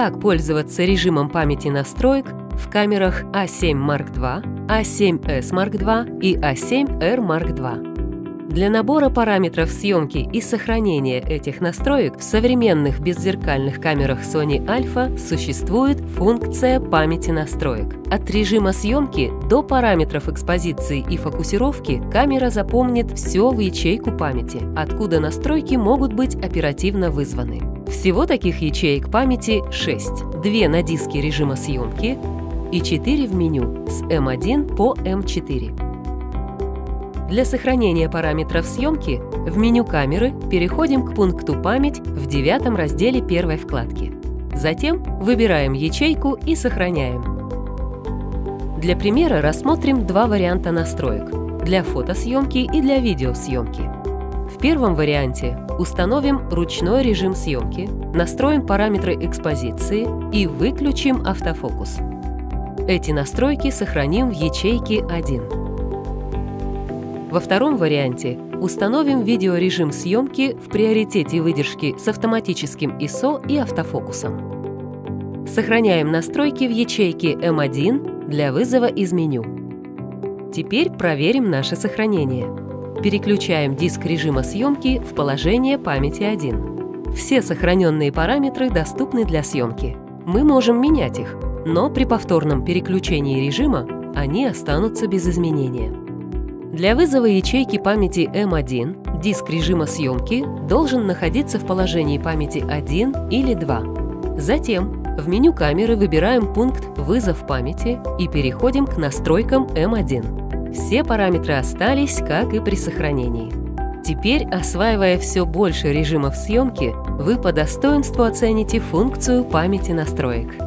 как пользоваться режимом памяти настроек в камерах A7 Mark II, A7S Mark II и A7R Mark II. Для набора параметров съемки и сохранения этих настроек в современных беззеркальных камерах Sony Alpha существует функция памяти настроек. От режима съемки до параметров экспозиции и фокусировки камера запомнит все в ячейку памяти, откуда настройки могут быть оперативно вызваны. Всего таких ячеек памяти 6, 2 на диске режима съемки и 4 в меню с M1 по M4. Для сохранения параметров съемки в меню камеры переходим к пункту «Память» в 9 разделе первой вкладки. Затем выбираем ячейку и сохраняем. Для примера рассмотрим два варианта настроек – для фотосъемки и для видеосъемки. В первом варианте установим ручной режим съемки, настроим параметры экспозиции и выключим автофокус. Эти настройки сохраним в ячейке 1. Во втором варианте установим видеорежим съемки в приоритете выдержки с автоматическим ISO и автофокусом. Сохраняем настройки в ячейке M1 для вызова из меню. Теперь проверим наше сохранение. Переключаем диск режима съемки в положение памяти 1. Все сохраненные параметры доступны для съемки. Мы можем менять их, но при повторном переключении режима они останутся без изменения. Для вызова ячейки памяти M1 диск режима съемки должен находиться в положении памяти 1 или 2. Затем в меню камеры выбираем пункт «Вызов памяти» и переходим к настройкам M1. Все параметры остались, как и при сохранении. Теперь, осваивая все больше режимов съемки, вы по достоинству оцените функцию памяти настроек.